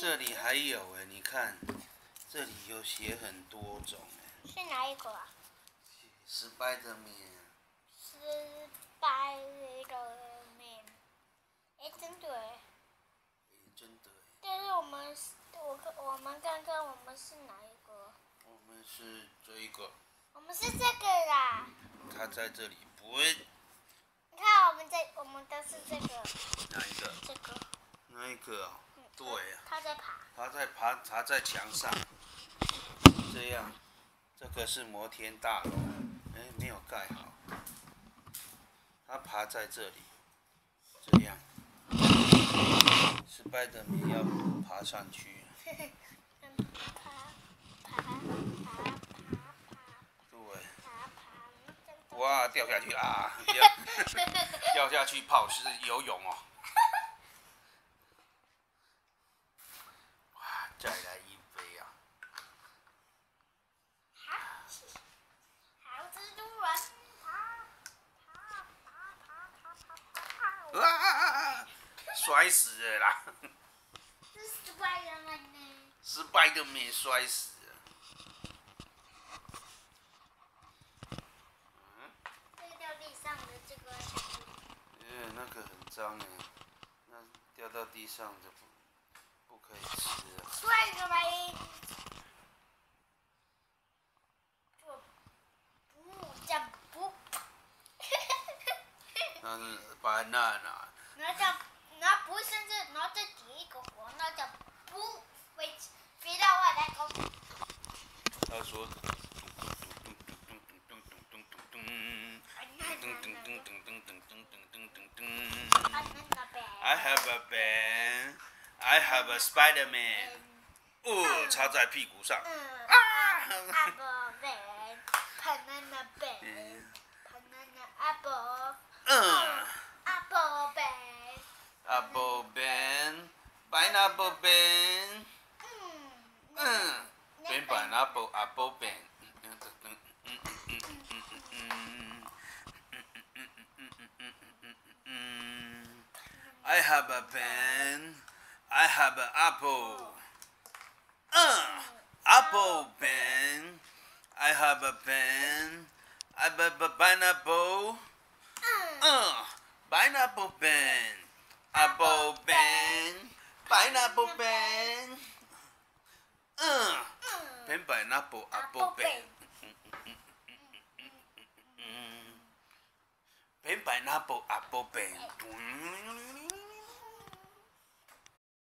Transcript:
这里还有哎，你看，这里有写很多种哎。 是哪一个啊 ？Spiderman。 Spiderman。哎，真的哎。 真的哎。 但是我们看看我们是哪一个？ 我们是这一个。 我们是这个啦。 它在这里不会。 你看我们都是这个。 哪一个？ 这个。 那一个哦。对呀。 它在爬。 它在墙上。这样，这个是摩天大楼，哎，没有盖好。它爬在这里，这样。Spiderman要爬上去。对。哇，掉下去啦！掉下去泡是游泳哦。哇，再来一杯啊！ 好蜘蛛人， 啊！摔死了啦！ 是 Spiderman 呢 ？Spiderman 摔死了。 这个掉地上的这个。 那个很脏哎，那掉到地上就不可以吃啊。 Spiderman。不。 那是 banana。 然后不是甚至，然后再点一个火，那叫不飞到外太空。 他说。I have a pen. I have a Spiderman. 哦，插在屁股上。 Apple pen, banana pen, banana apple. Apple pen. Apple pen, pineapple pen. Pen pineapple apple pen. I have a pen. I have an apple. Apple pen. I have a pen. I have a pineapple. Pineapple pen. Apple pen. Pineapple pen. Pen pineapple apple pen. Pen pineapple apple pen.